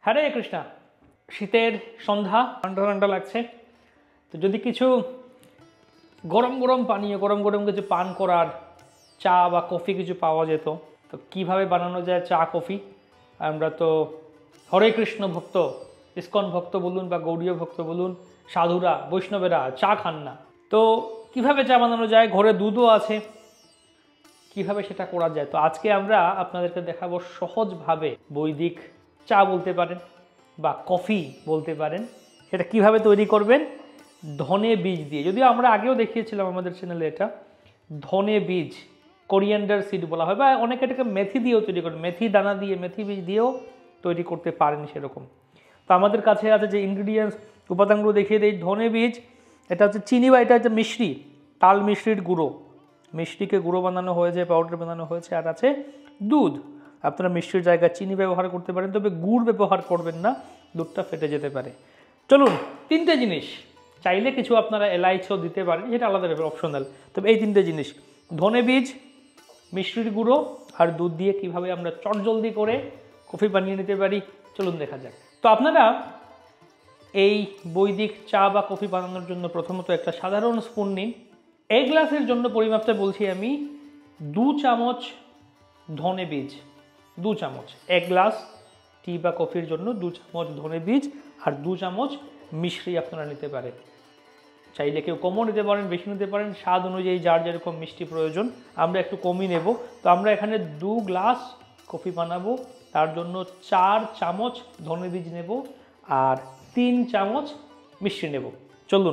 হরে কৃষ্ণা। শীতের সন্ধ্যা, ঠান্ডা ঠান্ডা লাগছে, তো যদি কিছু গরম গরম পানীয়, গরম গরম কিছু পান করার, চা বা কফি কিছু পাওয়া যেত, তো কিভাবে বানানো যায় চা কফি। আমরা তো হরে কৃষ্ণ ভক্ত, ইস্কন ভক্ত বলুন বা গৌড়ীয় ভক্ত বলুন, সাধুরা বৈষ্ণবেরা চা খান না, তো কিভাবে চা বানানো যায়, ঘরে দুধও আছে, কিভাবে সেটা করা যায়। তো আজকে আমরা আপনাদেরকে দেখাবো সহজভাবে বৈদিক চা বলতে পারেন বা কফি বলতে পারেন, সেটা কিভাবে তৈরি করবেন ধনে বীজ দিয়ে। যদিও আমরা আগেও দেখিয়েছিলাম আমাদের চ্যানেলে, এটা ধনে বীজ, কোরিয়ান্ডার সিড বলা হয়, বা অনেকে এটাকে মেথি দিয়েও তৈরি করেন, মেথি দানা দিয়ে, মেথি বীজ দিয়েও তৈরি করতে পারেন সেরকম। তো আমাদের কাছে আছে যে ইনগ্রিডিয়েন্টস, উপাদানগুলো দেখিয়ে দিই। ধনে বীজ, এটা হচ্ছে চিনি বা এটা হচ্ছে মিশ্রি, তাল মিশ্রির গুঁড়ো, মিষ্টিকে গুঁড়ো বানানো হয়েছে, পাউডার বানানো হয়েছে। আর আছে দুধ, আপনারা মিষ্টির জায়গায় চিনি ব্যবহার করতে পারেন, তবে গুড় ব্যবহার করবেন না, দুধটা ফেটে যেতে পারে। চলুন, তিনটে জিনিস, চাইলে কিছু আপনারা এলাইচিও দিতে পারেন, সেটা আলাদা ব্যাপার, অপশনাল। তবে এই তিনটে জিনিস, ধনে বীজ, মিষ্টির গুঁড়ো আর দুধ দিয়ে কিভাবে আমরা চটজলদি করে কফি বানিয়ে নিতে পারি, চলুন দেখা যাক। তো আপনারা এই বৈদিক চা বা কফি বানানোর জন্য প্রথমত একটা সাধারণ স্পুন নিন। এক গ্লাসের জন্য পরিমাপটা বলছি আমি, 2 চামচ ধনে বীজ, 2 চামচ। এক গ্লাস টি বা কফির জন্য 2 চামচ ধনে বীজ আর 2 চামচ মিশ্রি আপনারা নিতে পারেন। চাইলে কেউ কমও নিতে পারেন, বেশি নিতে পারেন, স্বাদ অনুযায়ী যার যেরকম মিষ্টি প্রয়োজন। আমরা একটু কমই নেব। তো আমরা এখানে 2 গ্লাস কফি বানাবো, তার জন্য 4 চামচ ধনে বীজ নেব আর 3 চামচ মিষ্টি নেব। চলুন।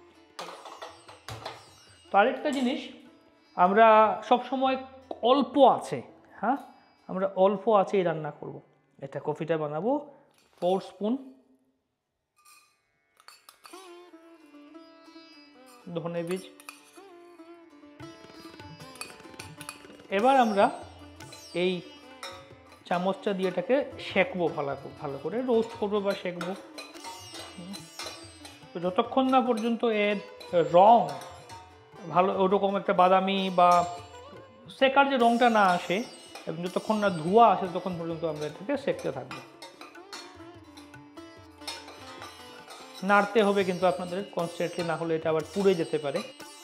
তো আরেকটা জিনিস, আমরা সব সময় অল্প আছে, হ্যাঁ, আমরা অল্প আছেই রান্না করব। এটা কফিটা বানাবো 4 স্পুন ধনে বীজ। এবার আমরা এই চামচটা দিয়ে এটাকে সেঁকবো, ভালো করে রোস্ট করবো বা সেঁকবো। তো যতক্ষণ না পর্যন্ত এর রং ভালো, ওরকম একটা বাদামি বা সেকার যে রংটা না আসে, এবং যতক্ষণ না ধোঁয়া আসে ততক্ষণ পর্যন্ত আমরা এটাকে সেঁকতে থাকবো। নাড়তে হবে কিন্তু আপনাদের কনস্ট্যান্টলি, না হলে এটা আবার পুড়ে যেতে পারে।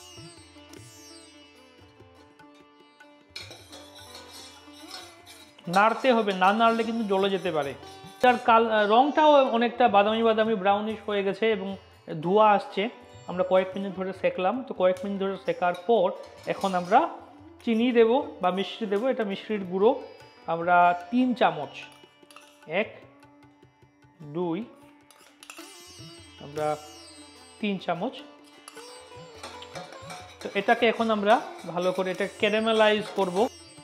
নাড়তে হবে, না নাড়লে কিন্তু জ্বলে যেতে পারে। তার রংটাও অনেকটা বাদামি বাদামি ব্রাউনিশ হয়ে গেছে এবং ধোঁয়া আসছে। আমরা কয়েক মিনিট ধরে সেঁকলাম। তো কয়েক মিনিট ধরে সেঁকার পর এখন আমরা চিনি দেব বা মিষ্টি দেব। এটা মিষ্টির গুঁড়ো আমরা 3 চামচ, 1 2 আমরা 3 চামচ। তো এটাকে এখন আমরা ভালো করে এটা ক্যারামেলাইজ করব।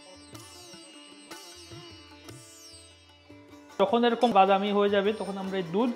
যখন এরকম বাদামি হয়ে যাবে তখন আমরা এই দুধ,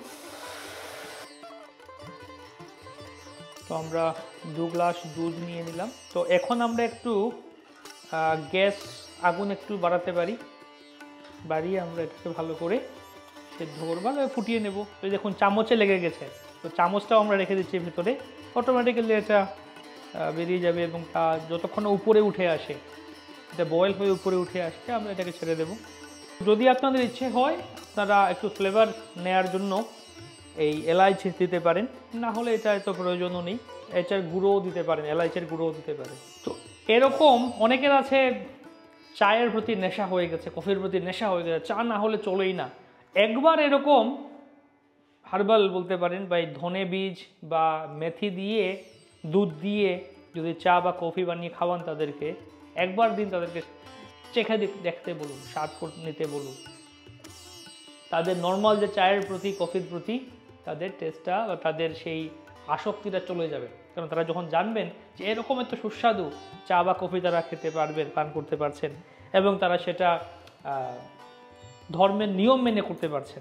তো আমরা 2 গ্লাস দুধ নিয়ে নিলাম। তো এখন আমরা একটু গ্যাস আগুন একটু বাড়াতে পারি, বাড়িয়ে আমরা এটাকে ভালো করে সেদ্ধ করবো, ফুটিয়ে নেব। তো দেখুন চামচে লেগে গেছে, তো চামচটাও আমরা রেখে দিচ্ছি ভিতরে, অটোমেটিক্যালি এটা বেরিয়ে যাবে এবং তা যতক্ষণ উপরে উঠে আসে, এটা বয়েল হয়ে উপরে উঠে আসছে, আমরা এটাকে ছেড়ে দেব। যদি আপনাদের ইচ্ছে হয় আপনারা একটু ফ্লেভার নেয়ার জন্য এই এলাইচি দিতে পারেন, না হলে এটা এত প্রয়োজনও নেই। এটার গুঁড়োও দিতে পারেন, এলাইচের গুঁড়োও দিতে পারেন। তো এরকম অনেকের আছে চায়ের প্রতি নেশা হয়ে গেছে, কফির প্রতি নেশা হয়ে গেছে, চা না হলে চলেই না। একবার এরকম হার্বাল বলতে পারেন বা এই ধনে বীজ বা মেথি দিয়ে, দুধ দিয়ে যদি চা বা কফি বানিয়ে খাওয়ান তাদেরকে, একবার দিন তাদেরকে চেখে দেখতে বলুন, স্বাদ নিতে বলুন। তাদের নর্মাল যে চায়ের প্রতি, কফির প্রতি তাদের টেস্টটা বা তাদের সেই আসক্তিটা চলে যাবে। কারণ তারা যখন জানবেন যে এরকম এত সুস্বাদু চা বা কফি তারা খেতে পারবেন, পান করতে পারছেন, এবং তারা সেটা ধর্মের নিয়ম মেনে করতে পারছেন।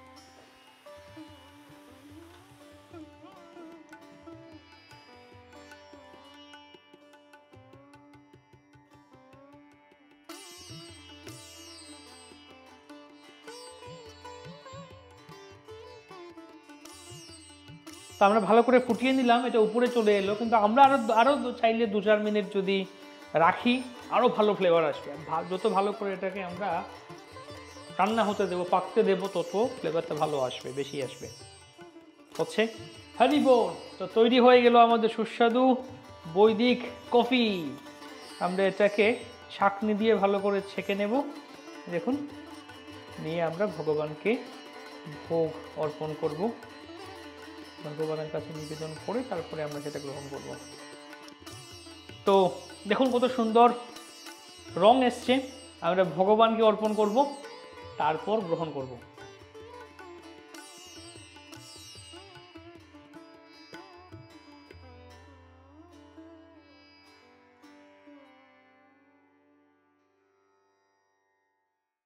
তো আমরা ভালো করে ফুটিয়ে নিলাম, এটা উপরে চলে এলো, কিন্তু আমরা আরও চাইলে 2-4 মিনিট যদি রাখি আরও ভালো ফ্লেভার আসবে। যত ভালো করে এটাকে আমরা রান্না হতে দেবো, পাকতে দেবো, তত ফ্লেভারটা ভালো আসবে, বেশি আসবে। হচ্ছে হরি বল। তো তৈরি হয়ে গেল আমাদের সুস্বাদু বৈদিক কফি। আমরা এটাকে ছাঁকনি দিয়ে ভালো করে ছেঁকে নেব, দেখুন, নিয়ে আমরা ভগবানকে ভোগ অর্পণ করব, ভগবানের কাছে নিবেদন করে তারপরে আমরা সেটা গ্রহণ করব। তো দেখুন কত সুন্দর রং এসছে, আমরা ভগবানকে অর্পণ করব, তারপর গ্রহণ করব।